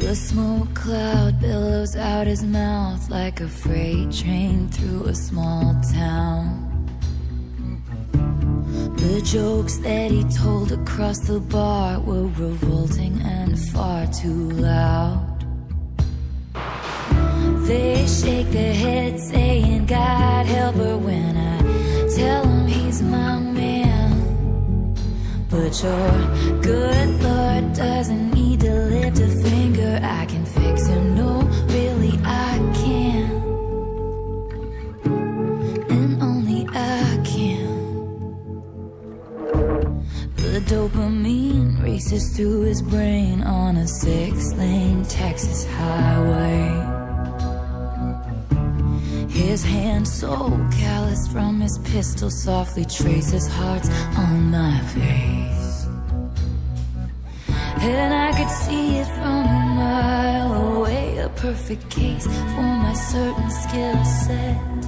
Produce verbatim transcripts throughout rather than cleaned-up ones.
The smoke cloud billows out his mouth like a freight train through a small town. The jokes that he told across the bar were revolting and far too loud. They shake their heads saying, God help her, when I tell him he's my man. But your good Lord doesn't need to lift a finger. I can fix him, no, really I can. And only I can. The dopamine races through his brain on a six-lane Texas highway. His hand so callous from his pistol softly traces hearts on my face. And I could see it from a mile away, a perfect case for my certain skill set.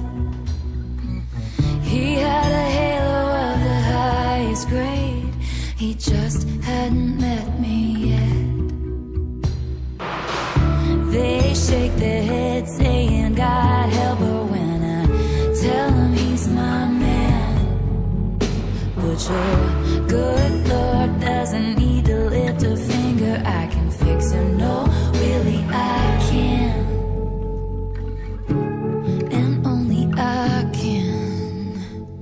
He had a halo of the highest grade, he just hadn't met me yet. They shake their heads saying, God help her, when I tell him he's my man. But your good Lord doesn't need to lift a finger. I can fix him, no, really I can. And only I can.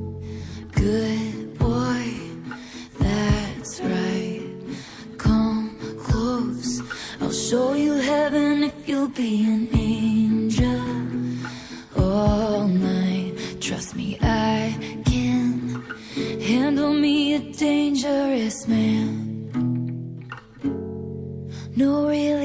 Good boy, that's right. Come close, I'll show you heaven if you'll be an angel all night. Trust me, I can handle me a dangerous man. No real